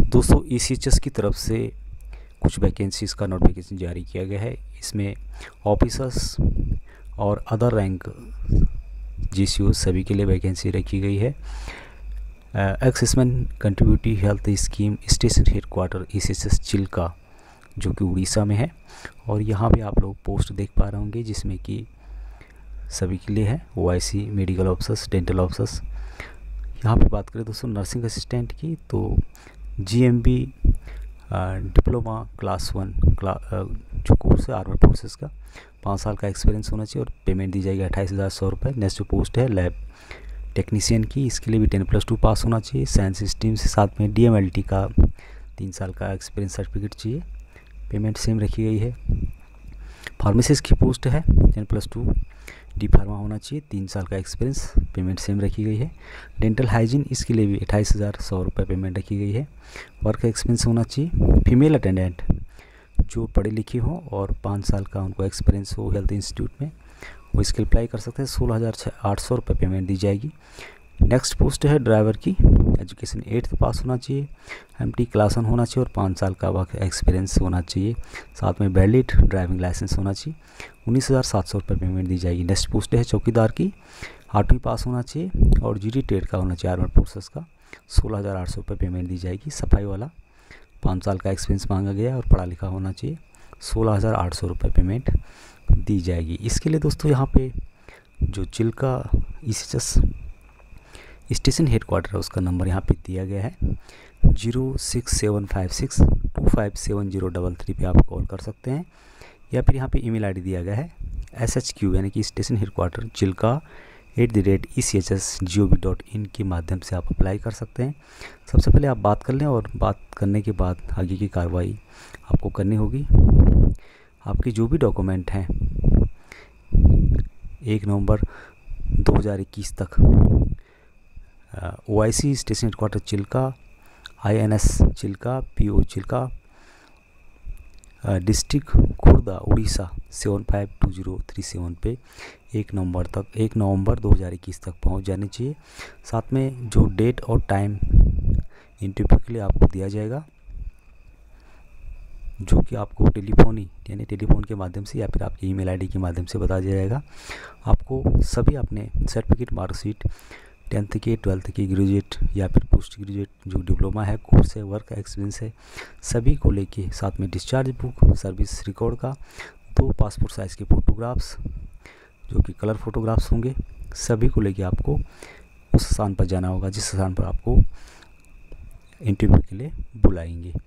दोस्तों ECHS की तरफ से कुछ वैकेंसीज़ का नोटिफिकेशन जारी किया गया है। इसमें ऑफिसर्स और अदर रैंक GCO सभी के लिए वैकेंसी रखी गई है। Ex-servicemen contributory health scheme station headquarter ECHS Chilka जो कि उड़ीसा में है, और यहाँ पे आप लोग पोस्ट देख पा रहे होंगे जिसमें कि सभी के लिए है OIC, medical officers, dental officers. यहाँ पे बात करें दोस्तों नर्सिंग असिस्टेंट की, तो GMB डिप्लोमा क्लास 1 जो कोर्स है आर्मड फोर्सेस का 5 साल का एक्सपीरियंस होना चाहिए और पेमेंट दी जाएगी 28,100 रुपये। नेक्स्ट जो पोस्ट है लैब टेक्नीशियन की, इसके लिए भी 10+2 पास होना चाहिए। साइंस स्ट्रीम से साथ में DMLT का 3 साल का एक्सपीरियंस सर्टिफिकेट चाहिए। पेमेंट सेम रखी गई है। फार्मेसिस्ट की पोस्ट है 10+2 डी फार्मा होना चाहिए, 3 साल का एक्सपीरियंस, पेमेंट सेम रखी गई है। डेंटल हाइजीन इसके लिए भी 28,100 रुपये पेमेंट रखी गई है। वर्क एक्सपीरियंस होना चाहिए। फीमेल अटेंडेंट जो पढ़ी लिखी हो और 5 साल का उनको एक्सपीरियंस हो हेल्थ इंस्टीट्यूट में, वो इसके अप्लाई कर सकते हैं। 16,800 रुपये पेमेंट दी जाएगी। नेक्स्ट पोस्ट है ड्राइवर की, एजुकेशन 8th पास होना चाहिए, MT क्लास 1 होना चाहिए और 5 साल का वर्क एक्सपीरियंस होना चाहिए। साथ में वैलिड ड्राइविंग लाइसेंस होना चाहिए। 19,700 रुपये पेमेंट दी जाएगी। नेक्स्ट पोस्ट है चौकीदार की, 8वीं पास होना चाहिए और GD ट्रेड का होना चाहिए आर्मड फोर्सेस का। 16,800 रुपये पेमेंट दी जाएगी। सफाई वाला 5 साल का एक्सपीरियंस मांगा गया और पढ़ा लिखा होना चाहिए। 16,800 रुपये पेमेंट दी जाएगी। इसके लिए दोस्तों यहाँ पे जो चिल्का ECHS स्टेशन हेडक्वार्टर है उसका नंबर यहाँ पे दिया गया है 06756257033 पे आप कॉल कर सकते हैं, या फिर यहाँ पे email ID दिया गया है SHQ यानी कि स्टेशन हेडक्वार्टर चिल्का @ECHS.gov.in के माध्यम से आप अप्लाई कर सकते हैं। सबसे पहले आप बात कर लें और बात करने के बाद आगे की कार्रवाई आपको करनी होगी। आपके जो भी डॉक्यूमेंट हैं 1 नवंबर 2021 तक OIC station headquarter Chilka, INS Chilka, PO Chilka, district Khurda Orissa 752037 पे 1 नवंबर 2021 तक पहुंच जानी चाहिए। साथ में जो डेट और टाइम इंटरव्यू के लिए आपको दिया जाएगा, जो कि आपको टेलीफोन के माध्यम से या फिर आपकी email ID के माध्यम से बता दिया जाएगा। आपको सभी अपने सर्टिफिकेट, मार्कशीट, 10th की, 12th की, ग्रेजुएट या फिर पोस्ट ग्रेजुएट जो डिप्लोमा है, कोर्स है, वर्क एक्सपीरियंस है, सभी को लेके साथ में डिस्चार्ज बुक, सर्विस रिकॉर्ड का 2 पासपोर्ट साइज़ के फ़ोटोग्राफ्स जो कि कलर फोटोग्राफ्स होंगे, सभी को लेके आपको उस स्थान पर जाना होगा जिस स्थान पर आपको इंटरव्यू के लिए बुलाएंगे।